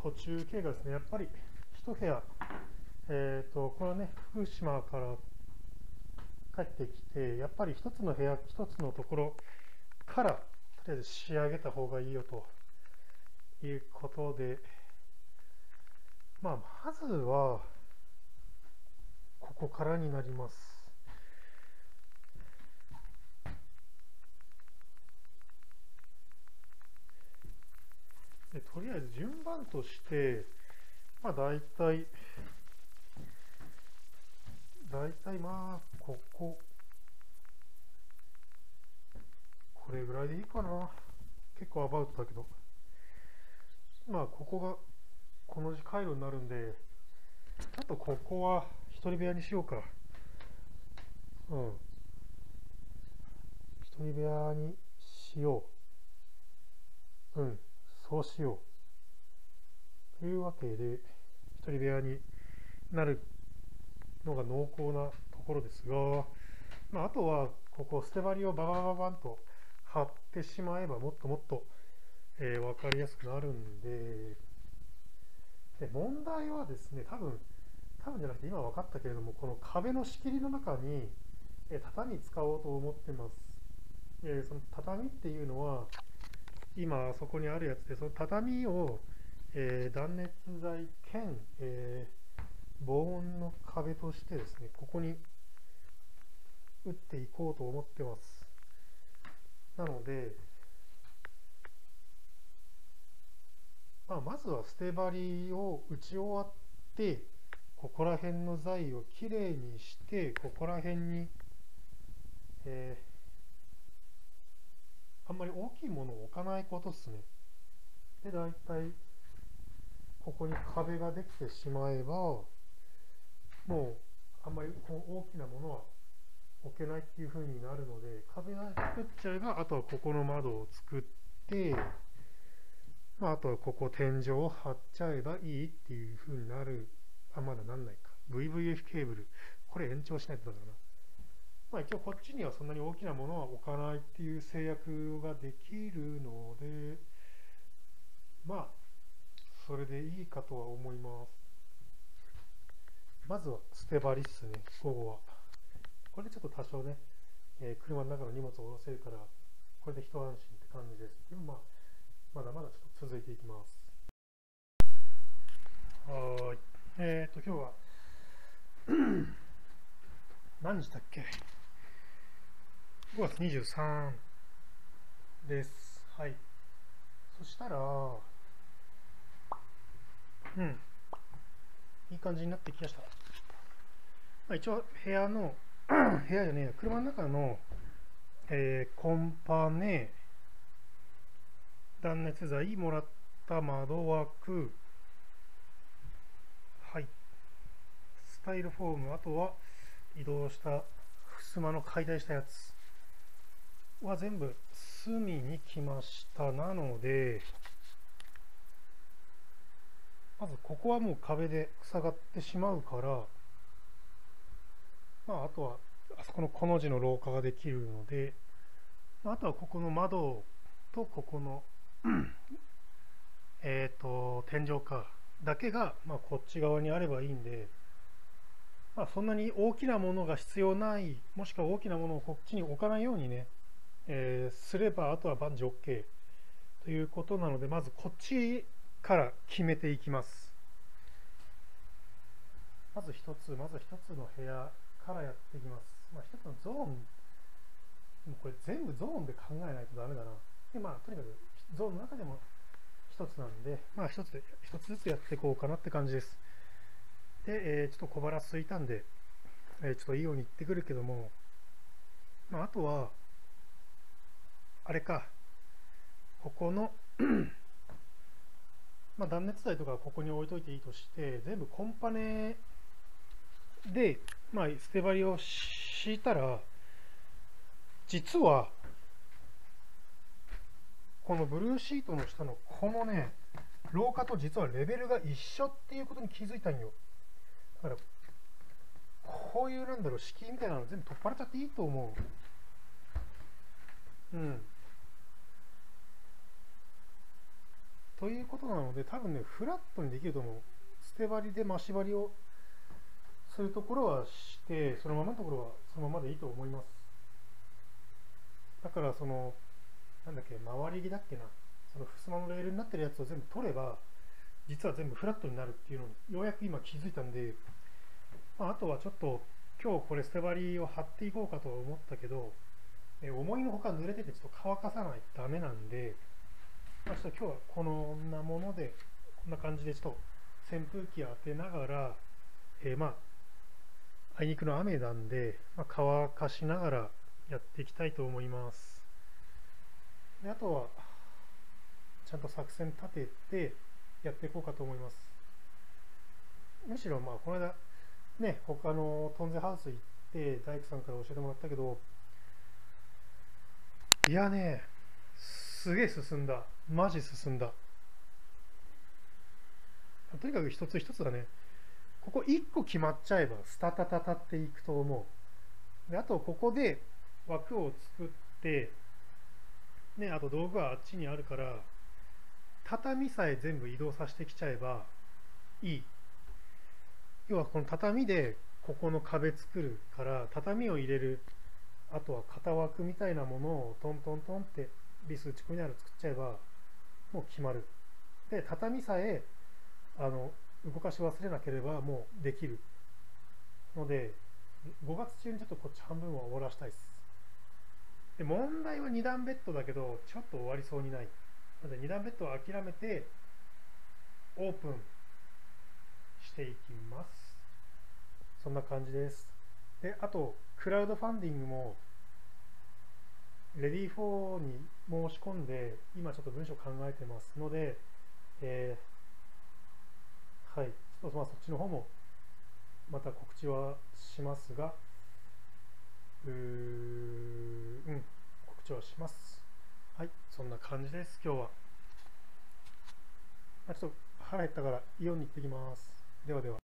途中経過ですね。やっぱり一部屋、これはね、福島から帰ってきて、やっぱり一つの部屋、一つのところから、とりあえず仕上げた方がいいよということで、まずは、ここからになります。でとりあえず順番として、大体これぐらいでいいかな。結構アバウトだけど。ここが、この字回路になるんで、あとここは一人部屋にしようか。うん。一人部屋にしよう。うん。そうしよう。というわけで、一人部屋になるのが濃厚なところですが、あとは、ここ、捨て張りをババババンと貼ってしまえば、もっともっと、分かりやすくなるんで、問題はですね、多分じゃなくて今分かったけれども、この壁の仕切りの中に、畳使おうと思ってます。その畳っていうのは、今そこにあるやつで、その畳を、断熱材兼、防音の壁としてですね、ここに打っていこうと思ってます。なので、まずは捨て張りを打ち終わって、ここら辺の材をきれいにして、ここら辺に、あんまり大きいものを置かないことですね。で、だいたいここに壁ができてしまえば、もうあんまり大きなものは置けないっていう風になるので、壁が作っちゃえば、あとはここの窓を作って、あとはここ天井を張っちゃえばいいっていう風になる。まだなんないか。VVF ケーブル。これ延長しないとだな。一応こっちにはそんなに大きなものは置かないっていう制約ができるので、それでいいかとは思います。まずは捨て張りっすね、午後は。これでちょっと多少ね、車の中の荷物を下ろせるから、これで一安心って感じです。でもまだまだちょっと続いていきます。はい。今日は何日だっけ ?5 月23です。はい。そしたら、いい感じになってきました。一応、部屋の、部屋じゃねえや、車の中の、コンパネ、断熱材もらった窓枠、はい、スタイルフォーム、あとは移動した襖の解体したやつは全部隅に来ました。なので、まずここはもう壁で塞がってしまうから、あとはあそこのコの字の廊下ができるので、あとはここの窓とここの天井かだけが、こっち側にあればいいんで、そんなに大きなものが必要ない、もしくは大きなものをこっちに置かないようにね、すればあとは万事 OK ということなので、まずこっちから決めていきます。まず一つの部屋からやっていきます。一つのゾーン、これ全部ゾーンで考えないとダメだな。で、とにかくゾーンの中でも一つなんで、一つずつやっていこうかなって感じです。で、ちょっと小腹空いたんで、ちょっといいように言ってくるけども、あとは、あれか、ここの断熱材とかはここに置いといていいとして、全部コンパネで、捨て張りを敷いたら、実は、このブルーシートの下のこのね、廊下と実はレベルが一緒っていうことに気づいたんよ。だから、こういう敷居みたいなの全部取っ払っちゃっていいと思う。っということなので、多分ね、フラットにできると思う。捨て張りで増し張りをするところはして、そのままのところはそのままでいいと思います。だから、なんだっけ、回り木だっけな、その襖のレールになってるやつを全部取れば、実は全部フラットになるっていうのに、ようやく今気づいたんで、あとはちょっと、今日これ捨て張りを貼っていこうかと思ったけど、思いのほか濡れててちょっと乾かさないとダメなんで、ちょっと今日はこんなもので、こんな感じでちょっと扇風機当てながら、あいにくの雨なんで、乾かしながらやっていきたいと思います。で、あとは、ちゃんと作戦立ててやっていこうかと思います。むしろ、この間、ね、他のトンゼハウス行って、大工さんから教えてもらったけど、いやね、すげえ進んだ。マジ進んだ。とにかく一つ一つがね、ここ1個決まっちゃえば、スタタタタっていくと思う。で、あと、ここで枠を作って、ね、あと道具はあっちにあるから、畳さえ全部移動させてきちゃえばいい。要はこの畳でここの壁作るから、畳を入れる、あとは型枠みたいなものをトントントンってビス打ち込みながら作っちゃえばもう決まる。で、畳さえ動かし忘れなければもうできるので、5月中にちょっとこっち半分は終わらしたいです。で、問題は2段ベッドだけどちょっと終わりそうにないので、2段ベッドは諦めてオープンしていきます。そんな感じです。で、あとクラウドファンディングもレディー4に申し込んで、今ちょっと文章考えてますので、はい、ちょっとそっちの方もまた告知はしますが、告知はします。はい、そんな感じです、今日は。ちょっと腹減ったからイオンに行ってきます。ではでは。